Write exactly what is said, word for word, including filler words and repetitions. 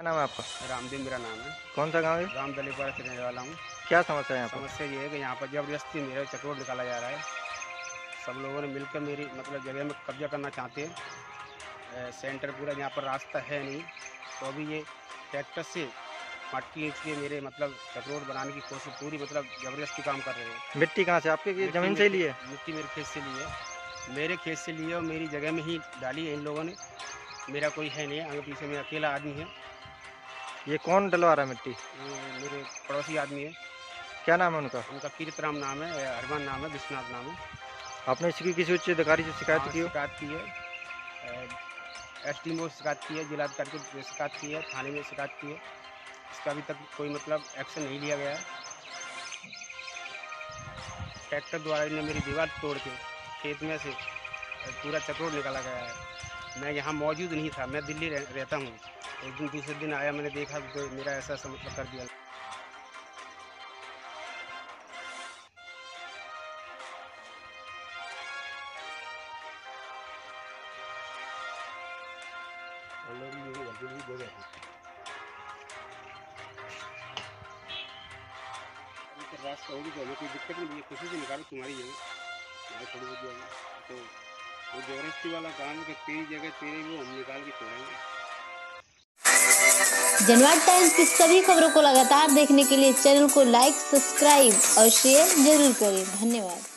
क्या नाम है आपका? रामदेव मेरा नाम है। कौन सा गांव है? राम दलीपारा से रहने वाला हूँ। क्या समस्या है यहाँ पर? समस्या ये है कि यहाँ पर जबरदस्ती मेरा चक्रोड निकाला जा रहा है। सब लोगों ने मिलकर मेरी मतलब जगह में कब्जा करना चाहते हैं। अ, सेंटर पूरा यहाँ पर रास्ता है नहीं, तो अभी ये ट्रैक्टर से मट्टी खींच के मेरे मतलब चक्रोड बनाने की कोशिश पूरी मतलब ज़बरदस्ती काम कर रहे हैं। मिट्टी कहाँ से? आपके की मिट्टी ज़मीन से ही मेरे ली है? मिट्टी मेरे खेत से ली है। मेरे खेत से ली है और मेरी जगह में ही डाली है इन लोगों ने। मेरा कोई है नहीं, आगे पीछे में अकेला आदमी है। ये कौन डलवा रहा है मिट्टी? ये मेरे पड़ोसी आदमी है। क्या नाम है उनका? उनका कीर्तराम नाम है, हरमान नाम है, विश्वनाथ नाम है। आपने इसकी किसी उच्च अधिकारी से शिकायत हाँ, की हो? शिकायत की है। एस टी में शिकायत की है, जिलाधिकारी को शिकायत की है, थाने में शिकायत की है। इसका अभी तक कोई मतलब एक्शन नहीं लिया गया है। ट्रैक्टर द्वारा इन्हें मेरी दीवार तोड़ के खेत में से पूरा चक्रोड निकाला गया है। मैं यहाँ मौजूद नहीं था, मैं दिल्ली रह, रहता हूँ। एक दिन दूसरे दिन आया, मैंने देखा तो मेरा ऐसा ऐसा मतलब कर दिया। रास्ता होगी तो हमें कोई दिक्कत नहीं है, किसी से निकालो तुम्हारी जगह थोड़ी बहुत जगह तो वो जबरदस्ती वाला काम है कि तेरी जगह तेरे वो हम निकाल के छोड़ेंगे। जनवाद टाइम्स की सभी खबरों को लगातार देखने के लिए चैनल को लाइक, सब्सक्राइब और शेयर जरूर करें। धन्यवाद।